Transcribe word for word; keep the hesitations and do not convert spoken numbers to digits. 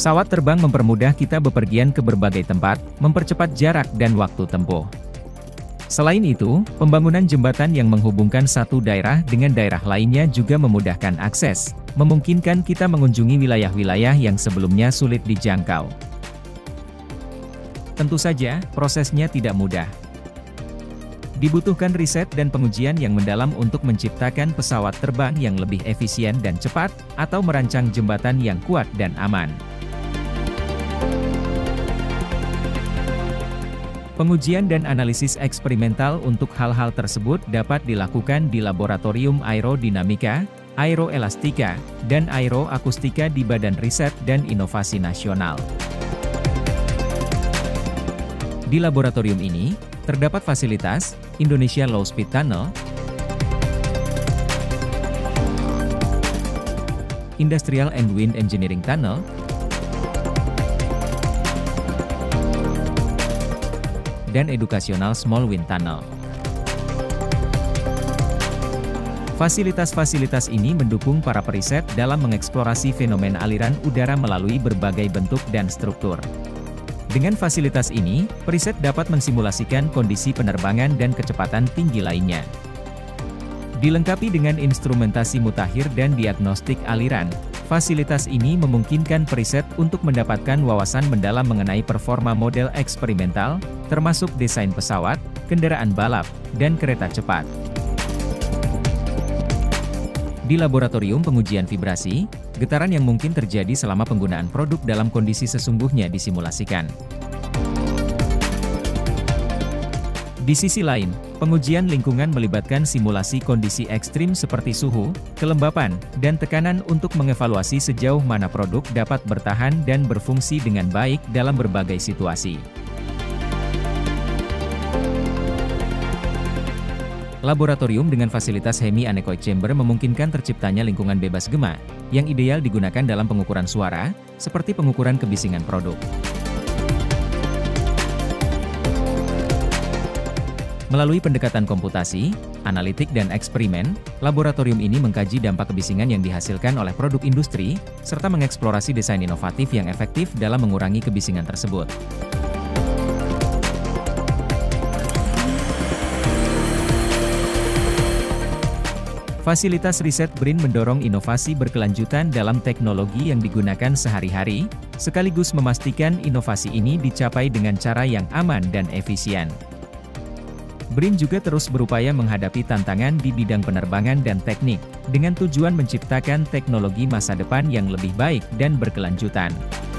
Pesawat terbang mempermudah kita bepergian ke berbagai tempat, mempercepat jarak dan waktu tempuh. Selain itu, pembangunan jembatan yang menghubungkan satu daerah dengan daerah lainnya juga memudahkan akses, memungkinkan kita mengunjungi wilayah-wilayah yang sebelumnya sulit dijangkau. Tentu saja, prosesnya tidak mudah. Dibutuhkan riset dan pengujian yang mendalam untuk menciptakan pesawat terbang yang lebih efisien dan cepat, atau merancang jembatan yang kuat dan aman. Pengujian dan analisis eksperimental untuk hal-hal tersebut dapat dilakukan di Laboratorium Aerodinamika, Aeroelastika, dan Aeroakustika di Badan Riset dan Inovasi Nasional. Di laboratorium ini, terdapat fasilitas Indonesia Low Speed Tunnel, Industrial and Wind Engineering Tunnel, dan Educational Small Wind Tunnel. Fasilitas-fasilitas ini mendukung para periset dalam mengeksplorasi fenomena aliran udara melalui berbagai bentuk dan struktur. Dengan fasilitas ini, periset dapat mensimulasikan kondisi penerbangan dan kecepatan tinggi lainnya. Dilengkapi dengan instrumentasi mutakhir dan diagnostik aliran, fasilitas ini memungkinkan periset untuk mendapatkan wawasan mendalam mengenai performa model eksperimental, termasuk desain pesawat, kendaraan balap, dan kereta cepat. Di laboratorium pengujian vibrasi, getaran yang mungkin terjadi selama penggunaan produk dalam kondisi sesungguhnya disimulasikan. Di sisi lain, pengujian lingkungan melibatkan simulasi kondisi ekstrim seperti suhu, kelembapan, dan tekanan untuk mengevaluasi sejauh mana produk dapat bertahan dan berfungsi dengan baik dalam berbagai situasi. Laboratorium dengan fasilitas hemi-anechoic chamber memungkinkan terciptanya lingkungan bebas gema, yang ideal digunakan dalam pengukuran suara, seperti pengukuran kebisingan produk. Melalui pendekatan komputasi, analitik dan eksperimen, laboratorium ini mengkaji dampak kebisingan yang dihasilkan oleh produk industri, serta mengeksplorasi desain inovatif yang efektif dalam mengurangi kebisingan tersebut. Fasilitas riset B R I N mendorong inovasi berkelanjutan dalam teknologi yang digunakan sehari-hari, sekaligus memastikan inovasi ini dicapai dengan cara yang aman dan efisien. B R I N juga terus berupaya menghadapi tantangan di bidang penerbangan dan teknik, dengan tujuan menciptakan teknologi masa depan yang lebih baik dan berkelanjutan.